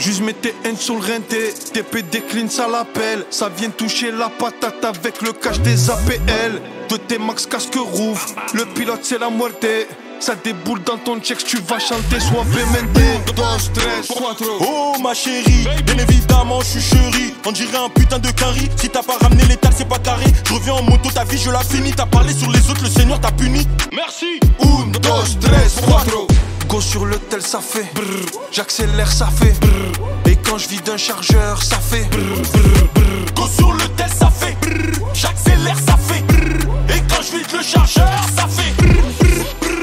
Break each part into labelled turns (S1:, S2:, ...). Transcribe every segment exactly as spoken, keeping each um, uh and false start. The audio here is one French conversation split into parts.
S1: Juste mets tes haines sur le renté. T P décline, ça l'appelle. Ça vient toucher la patate avec le cash des A P L. De tes max casque rouvre. Le pilote c'est la muerte. Ça déboule dans ton check, tu vas chanter suavemente. Dos, tres, cuatro.
S2: Oh ma chérie, bien évidemment je suis chérie. On dirait un putain de carry. Si t'as pas ramené l'étal c'est pas carré. Je reviens en moto, ta vie je la finis. T'as parlé sur les autres, le Seigneur t'a puni. Merci.
S1: Un, dos, tres, cuatro. Go sur le tel ça fait brrr. J'accélère ça fait brrr. Et quand je vide un chargeur ça fait brrr, brrr, brrr.
S2: Go sur le tel ça fait brrr. J'accélère ça fait brrr. Et quand je vide le chargeur ça fait brrr, brrr, brrr.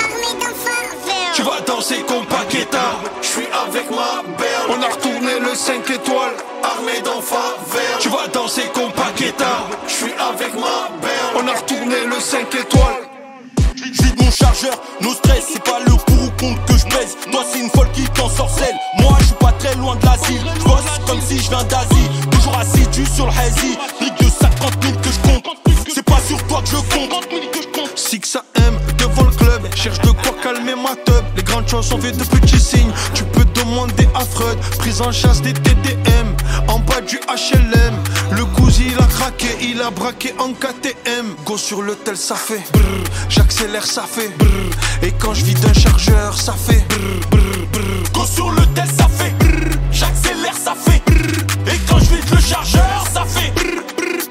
S1: Tu vas danser comme Paqueta. J'suis avec ma belle. On a retourné le cinq étoiles. Armé dans faveur. Tu vas danser comme Paqueta. J'suis avec ma belle. On a retourné le cinq étoiles.
S2: J'vide mon chargeur, no stress, c'est pas le pour ou contre que je baise. Toi c'est une folle qui t'ensorcelle. Moi je suis pas très loin de l'asile. J'bosse comme si je viens d'Asie. Toujours assidu sur le hazy. Brique de cinquante mille que je compte. C'est pas sur toi que je compte.
S1: Six A M devant le club. Cherche de quoi calmer ma teub. Les grandes choses sont faites de petits signes. Tu peux demander à Freud. Prise en chasse des T D M. En bas du H L M. Le cousin il a craqué, il a braqué en K T M. Go sur le tel ça fait brrr. J'accélère ça fait brrr. Et quand je vide un chargeur ça fait brrr, brrr, brrr.
S2: Go sur le tel ça fait brrr. J'accélère ça fait brrr. Et quand je vide le chargeur ça fait brrr, brrr,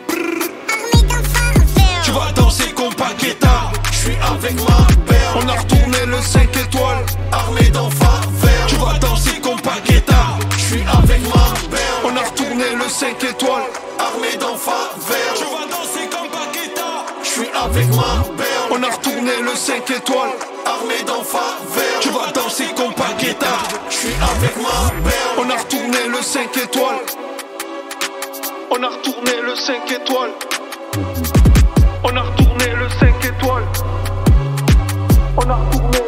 S2: brrr.
S1: Tu vas danser comme Paqueta. J'suis avec ma belle. On a retourné le cinq étoiles. Armé dans faveur. Tu vas danser comme Paqueta. J'suis avec ma belle. On a retourné le cinq étoiles. Armé dans faveur.
S2: Tu vas danser comme Paqueta.
S1: J'suis avec ma belle. On a retourné le cinq étoiles. Armé dans faveur. Tu vas danser comme Paqueta. J'suis avec ma belle. On a retourné le cinq étoiles. On a retourné le cinq étoiles. On a retourné le cinq étoiles. On a retourné